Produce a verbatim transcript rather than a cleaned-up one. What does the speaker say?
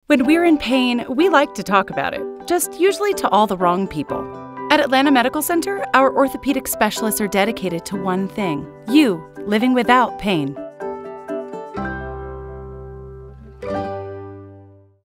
When we're in pain, we like to talk about it, just usually to all the wrong people. At Atlanta Medical Center, our orthopedic specialists are dedicated to one thing: you living without pain.